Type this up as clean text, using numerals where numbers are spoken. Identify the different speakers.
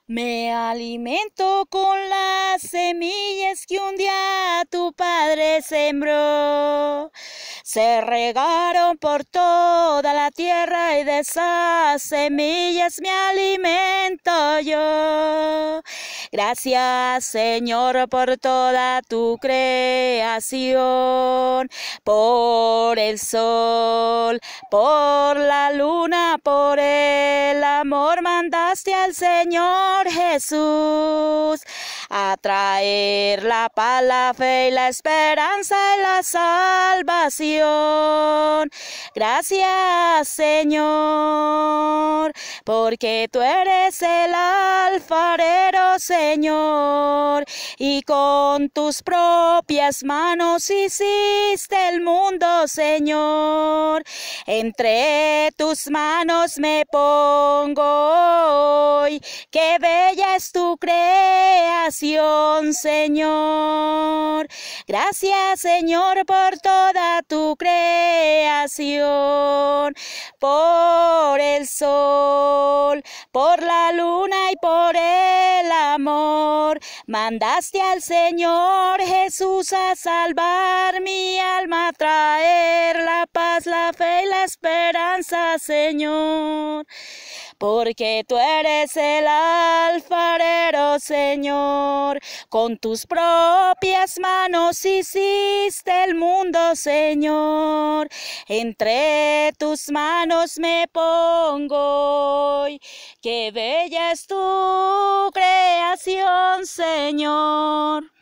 Speaker 1: Me alimento con las semillas que un día tu padre sembró. Se regaron por toda la tierra y de esas semillas me alimento yo. Gracias, Señor, por toda tu creación, por el sol, por la luna, por el amor mandaste al Señor Jesús a traer la paz, la fe y la esperanza y la salvación. Gracias, Señor, porque tú eres el alfarero, Señor, y con tus propias manos hiciste el mundo, Señor. Entre tus manos me pongo hoy, qué bella es tu creación, Señor. Gracias, Señor, por toda tu creación, por el sol, por la luna y por el amor. Mandaste al Señor Jesús a salvar mi alma, a traer la paz, la fe y la esperanza, Señor. Porque tú eres el alfarero, Señor. Con tus propias manos hiciste el mundo, Señor. Entre tus manos me pongo hoy. Qué bella es tu creación, Señor.